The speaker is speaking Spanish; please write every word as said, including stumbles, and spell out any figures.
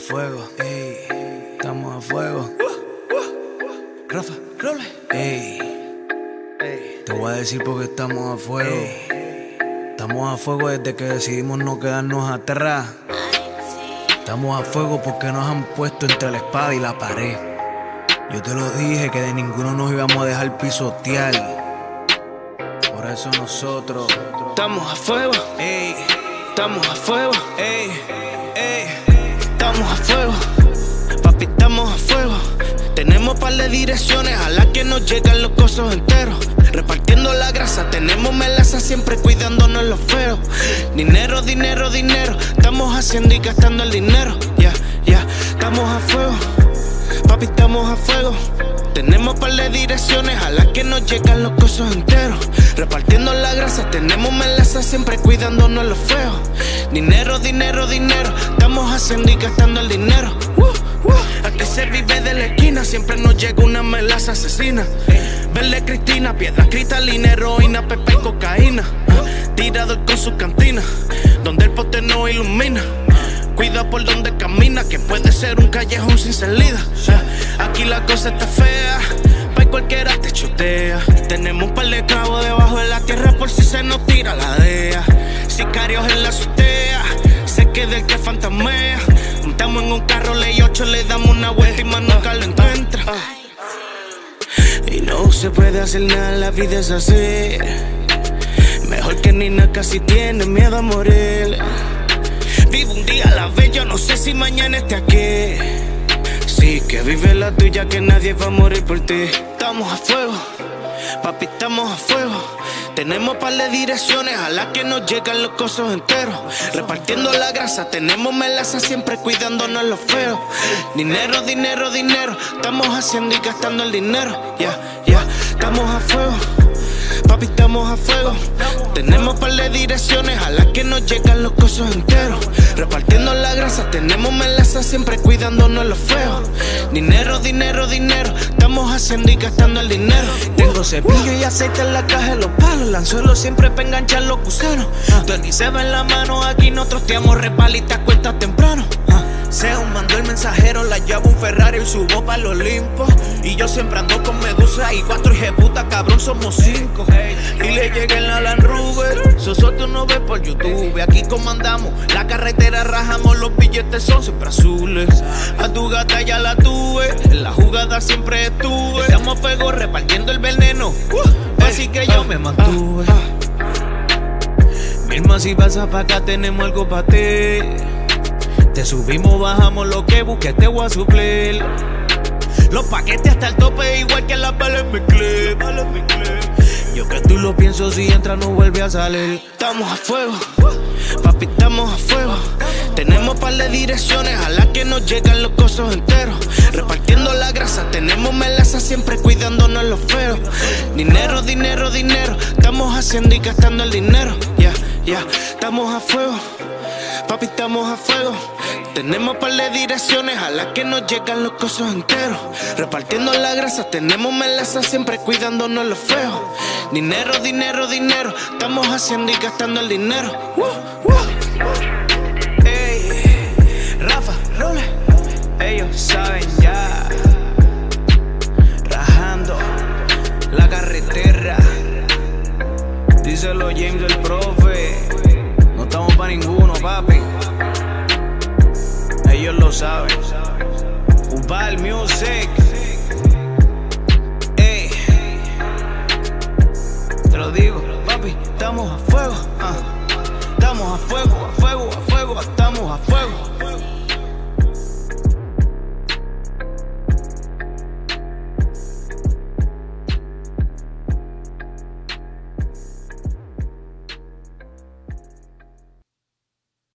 fuego, ey, estamos a fuego. Rafa, roble, ey, ey, te voy a decir porque estamos a fuego. Ey. Estamos a fuego desde que decidimos no quedarnos atrás. Estamos a fuego porque nos han puesto entre la espada y la pared. Yo te lo dije que de ninguno nos íbamos a dejar pisotear. Por eso nosotros estamos a fuego, ey, estamos a fuego, ey, ey, estamos a fuego, papi, estamos a fuego. Tenemos par de direcciones a las que nos llegan los cosos enteros. Repartiendo la grasa, tenemos melaza, siempre cuidándonos los feos. Dinero, dinero, dinero, estamos haciendo y gastando el dinero. Ya, yeah, ya, yeah, estamos a fuego, papi, estamos a fuego. Tenemos par de direcciones a las que nos llegan los cosos enteros. Repartiendo la grasa, tenemos melaza, siempre cuidándonos los feos. Dinero, dinero, dinero, estamos haciendo y gastando el dinero. uh, uh. Aquí se vive de la esquina, siempre nos llega una melaza asesina. Verde cristina, piedra cristalina, heroína, pepe y cocaína. uh, Tirador con su cantina, donde el poste no ilumina. Cuida por donde camina, que puede ser un callejón sin salida. uh, Aquí la cosa está fea, pa' cualquiera te chotea. Tenemos un par de clavos debajo de la tierra por si se nos tira la dea. Sicarios en la azotea, sé que del que fantasmea. Montamos en un carro ley ocho, le damos una vuelta y más nunca lo encuentra. Y no se puede hacer nada, la vida es así. Mejor que Nina casi tiene miedo a morir. Vivo un día a la vez, yo no sé si mañana esté aquí. Sí, que vive la tuya, que nadie va a morir por ti. Estamos a fuego, papi, estamos a fuego. Tenemos par de direcciones a las que nos llegan los cosos enteros. Repartiendo la grasa, tenemos melaza, siempre cuidándonos los feos. Dinero, dinero, dinero, estamos haciendo y gastando el dinero. Ya, yeah, ya, yeah, estamos a fuego, papi, estamos a fuego. Tenemos par de direcciones a las que nos llegan los cosos enteros. Repartiendo la grasa, tenemos melaza, siempre cuidándonos los feos. Dinero, dinero, dinero, estamos haciendo y gastando el dinero. Tengo cepillo y aceite en la caja de los palos. El anzuelo siempre para enganchar los gusanos. Tony se va en la mano, aquí nos trosteamos repalitas cuesta temprano. Sean mandó el mensajero, la llave un Ferrari y subo pa' los Olimpo. Y yo siempre ando con Medusa y cuatro hijeputa, cabrón, somos cinco. Y le llegué en la Land Rover, Soso tú no ves por YouTube. Aquí comandamos, la carretera rajamos, los billetes son siempre azules. A tu gata ya la tuve, en la jugada siempre estuve. Estamos a fuego repartiendo el veneno, así que yo me mantuve. Misma si pasa pa' acá tenemos algo pa' ti. Te subimos, bajamos lo que busques, te voy a suplir. Los paquetes hasta el tope, igual que las balas en mi clip. Yo que tú lo pienso, si entra no vuelve a salir. Estamos a fuego, papi, estamos a fuego. Tenemos par de direcciones a las que nos llegan los cosos enteros. Repartiendo la grasa, tenemos melaza, siempre cuidándonos los feos. Dinero, dinero, dinero, estamos haciendo y gastando el dinero. Ya, yeah, ya, yeah, estamos a fuego, papi, estamos a fuego. Tenemos par de direcciones a las que nos llegan los cosos enteros. Repartiendo la grasa, tenemos melaza, siempre cuidándonos los feos. Dinero, dinero, dinero, estamos haciendo y gastando el dinero. uh, uh. Ey, Rafa, roble, ellos saben ya. Rajando la carretera, díselo James el profe. No estamos pa' ninguno, papi. Ellos lo saben. Ubal Music. Ey, te lo digo, papi, estamos a fuego. uh. Estamos a fuego, a fuego, a